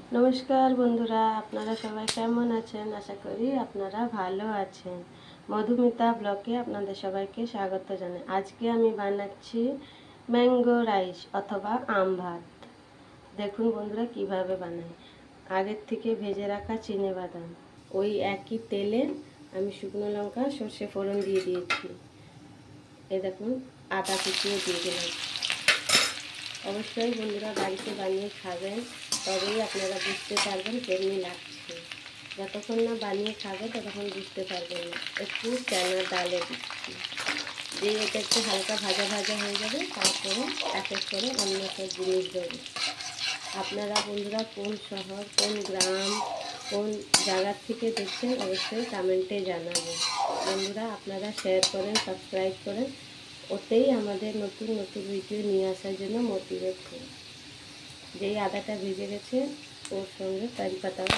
নমস্কার বন্ধুরা, আপনারা সবাই কেমন আছেন? আশা করি আপনারা ভালো আছেন। মধুমিতা ব্লগে আপনাদের সবাইকে স্বাগত জানাই। আজকে আমি বানাচ্ছি ম্যাঙ্গো রাইস অথবা আম ভাত। দেখুন বন্ধুরা কিভাবে বানাই। আগের থেকে ভেজে রাখা চিনেবাদাম, ওই একই তেলে আমি শুকনো লঙ্কা সর্ষে ফোড়ন দিয়ে দিয়েছি। এই দেখুন আদা কুচিয়ে দিয়ে দিলাম। অবশ্যই বন্ধুরা বাড়িতে বানিয়ে খাবেন, তবেই আপনারা বুঝতে পারবেন কেমনি লাগছে। যতক্ষণ না বানিয়ে খাবে ততক্ষণ বুঝতে পারবেন না। একটু চানা ডালে দিচ্ছি, দিয়ে এটা একটু হালকা ভাজা ভাজা হয়ে যাবে, তারপরে এক এক করে অন্য সব জিনিস দেবে। আপনারা বন্ধুরা কোন শহর, কোন গ্রাম, কোন জায়গার থেকে দেখছেন অবশ্যই কমেন্টে জানাবেন। বন্ধুরা আপনারা শেয়ার করেন, সাবস্ক্রাইব করেন, ওতেই আমাদের নতুন নতুন ভিডিও নিয়ে আসার জন্য মোটিভেট করি। যেই আদাটা ভেজে গেছে ওর সঙ্গে কারি পাতাও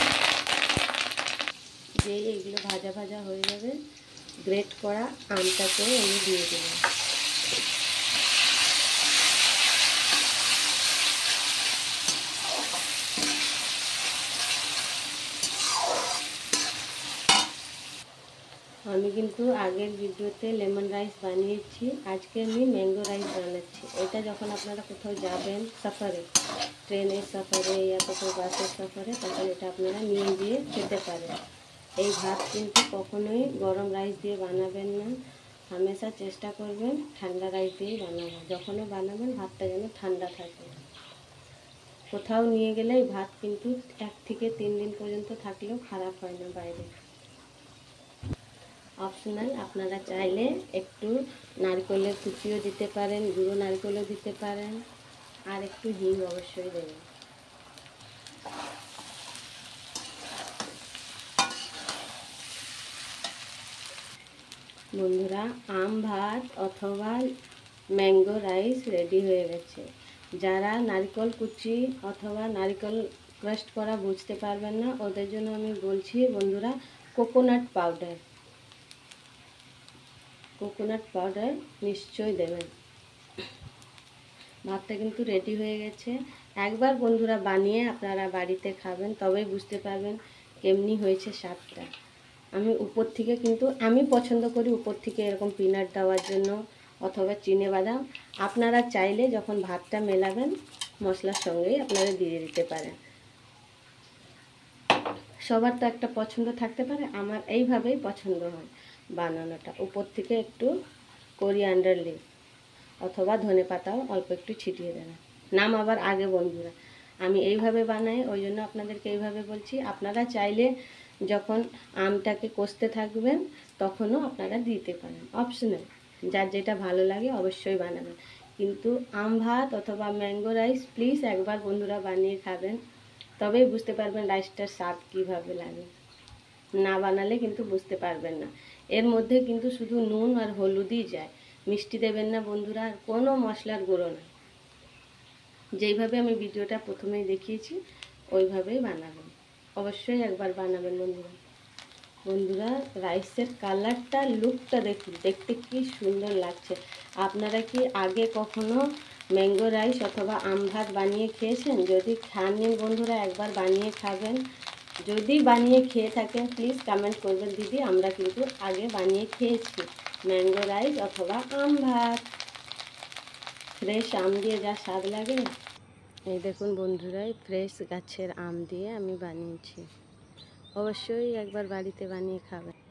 যেই এগুলো ভাজা ভাজা হয়ে যাবে, গ্রেট করা আমটাকে আমি দিয়ে দিলাম। আমি কিন্তু আগের ভিডিওতে লেমন রাইস বানিয়েছি, আজকে আমি ম্যাঙ্গো রাইস বানাচ্ছি। এটা যখন আপনারা কোথাও যাবেন সফরে, ট্রেনের সফরে या কোথাও বাসের সফরে, তখন এটা আপনারা নিয়ে গিয়ে খেতে পারেন। এই ভাত কিন্তু কখনোই গরম রাইস দিয়ে বানাবেন না, হামেশা চেষ্টা করবেন ঠান্ডা রাইস দিয়েই বানাবেন। যখনও বানাবেন ভাতটা যেন ঠান্ডা থাকে। কোথাও নিয়ে গেলে এই ভাত কিন্তু 1 থেকে 3 দিন পর্যন্ত থাকলেও খারাপ হয় না বাইরে। অপশনাল, আপনারা চাইলে একটু নারকেলের কুচিও দিতে পারেন, গুঁড়ো নারকেলও দিতে পারেন, আর একটু হিং অবশ্যই দেবেন। বন্ধুরা আম ভাত অথবা ম্যাঙ্গো রাইস রেডি হয়ে গেছে। যারা নারকেল কুচি অথবা নারকেল ক্রাস্ট করা বুঝতে পারবেন না, ওদের জন্য আমি বলছি বন্ধুরা, কোকোনাট পাউডার নিশ্চয়ই দেবেন। ভাতটা কিন্তু রেডি হয়ে গেছে। একবার বন্ধুরা বানিয়ে আপনারা বাড়িতে খাবেন, তবেই বুঝতে পারবেন কেমনি হয়েছে স্বাদটা। আমি উপর থেকে কিন্তু আমি পছন্দ করি উপর থেকে এরকম পিনাট দেওয়ার জন্য অথবা চিনেবাদাম। আপনারা চাইলে যখন ভাতটা মেলাবেন মশলার সঙ্গেই আপনারা দিয়ে দিতে পারেন। সবার তো একটা পছন্দ থাকতে পারে, আমার এইভাবেই পছন্দ হয় বানানোটা। উপর থেকে একটু কোরিয়ান্ডার লিভ অথবা ধনে পাতাও অল্প একটু ছিটিয়ে দেবেন। নাম আবার আগে বন্ধুরা, আমি এইভাবে বানাই, ওই জন্য আপনাদেরকে এইভাবে বলছি। আপনারা চাইলে যখন আমটাকে কষতে থাকবেন তখনও আপনারা দিতে পারেন, অপশনাল, যার যেটা ভালো লাগে অবশ্যই বানাবেন। কিন্তু আম ভাত অথবা ম্যাঙ্গো রাইস প্লিজ একবার বন্ধুরা বানিয়ে খাবেন, তবেই বুঝতে পারবেন রাইসটার স্বাদ কীভাবে লাগে। না বানালে কিন্তু বুঝতে পারবেন না। এর মধ্যে কিন্তু শুধু নুন আর হলুদই যায়, মিষ্টি দেবেন না বন্ধুরা, আর কোনো মশলার গুঁড়ো না। যেইভাবে আমি ভিডিওটা প্রথমেই দেখিয়েছি ওইভাবেই বানাবেন, অবশ্যই একবার বানাবেন বন্ধুরা। রাইসের কালারটা, লুকটা দেখুন, দেখতে কি সুন্দর লাগছে। আপনারা কি আগে কখনো ম্যাঙ্গো রাইস অথবা আম ভাত বানিয়ে খেয়েছেন? যদি খাননি বন্ধুরা একবার বানিয়ে খাবেন। যদি বানিয়ে খেয়ে থাকেন প্লিজ কমেন্ট করবেন, দিদি আমরা কিন্তু আগে বানিয়ে খেয়েছি ম্যাঙ্গো রাইস অথবা আম ভাত। ফ্রেশ আম দিয়ে যা স্বাদ লাগে। এই দেখুন বন্ধুরা, ফ্রেশ গাছের আম দিয়ে আমি বানিয়েছি, অবশ্যই একবার বাড়িতে বানিয়ে খাবেন।